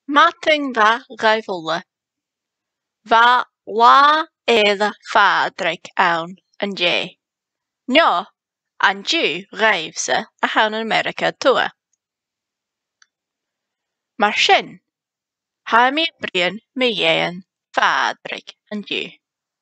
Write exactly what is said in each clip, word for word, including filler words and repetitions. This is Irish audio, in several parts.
Mating va Ghàidhlig. Va la Naomh Pàdraig awn yn je. No, an Jew Ghàidhlig a hawn yn America tua. Mar sin, ha mi brian mi Naomh Pàdraig yn Jew.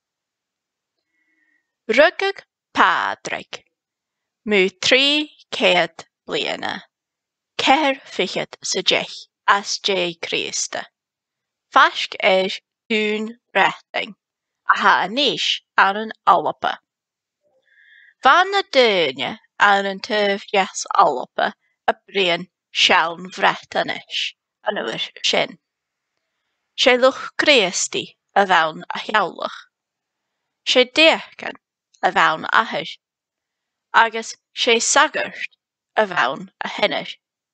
Rugadh Pàdraig, mu trí céad bliadhna, ceithre fichid sa deich as je Crìosda. Faisg er Dùn Breatainn a ha anis ar an alapa. Van na deucan ar an Thuirt alapa a brian Seann-Bhreatainnis an uair sin. Sé luchd-Crìosdaidh a bhain a cheollach. Sé deacon a bhain a ahir. Agus sé sagart a bhain a hinir.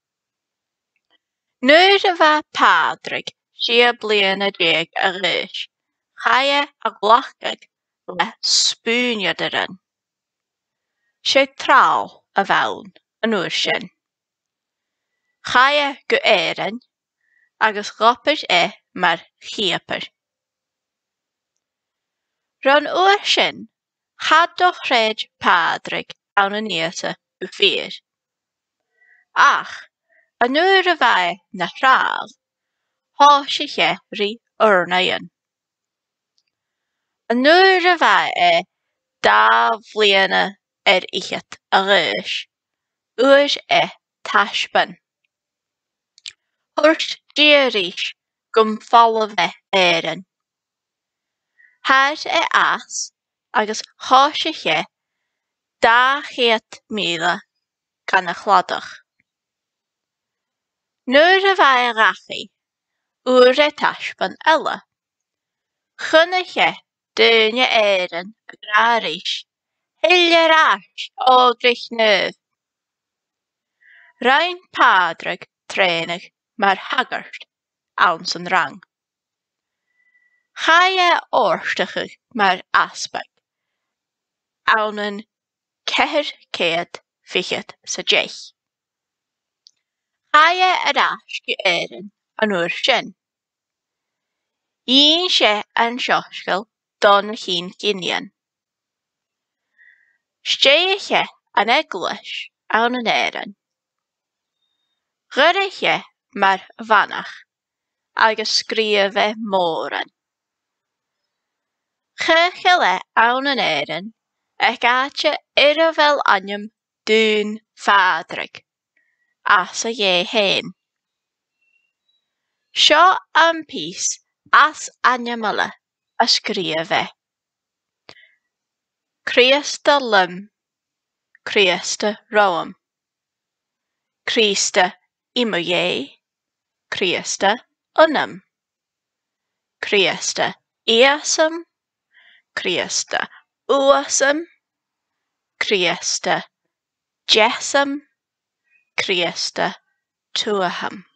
Nuair a bheith Pàdraig sia bliana déag a ghis, chaie a ghlachag le spùinneadair. Sé tràill a bhain an uair sin. Chaie go éireann agus ghopair é mar cìobair. Ran uair sin, chadóchréid Pàdraig an an níosa go fír. Ach, an uair a bheith na tràill, thosaigh é rí ùrnaigh. An uair a bheith é dá bbliana ar ichiot a ghis, uair é taisbean. Thuirt Dia rís gom falla bheith éireann. Thar é as agus thosaigh é dá chéad míle gan a chladach. Nuair a bheith rachaí, uair é taisbean eile. Chunnach é duine éireann a gra rís, hillir art ódrich nuamh. Rain Pàdraig trénach mar sagart an san rang. Chaie orstachach mar easbaig an an ceithre céad fichid sa deich. Chaie arás go éireann an uair sin. Íonn sé an seoscail don chin ginian. Stéadh é an eaglas an an éireann. Ghuireadh é mar manach agus scríobh móran. Churchill é an an éireann ag áite ar bhfuil ainmeil Dùn Pàdraig as a dhé hain. Seo an pís as ainmeile a scríobh. Crìosda lum, Crìosda roam. Crìosda imóé, Crìosda unam. Crìosda iasam, Crìosda uasam. Crìosda jesam, Crìosda tuaham.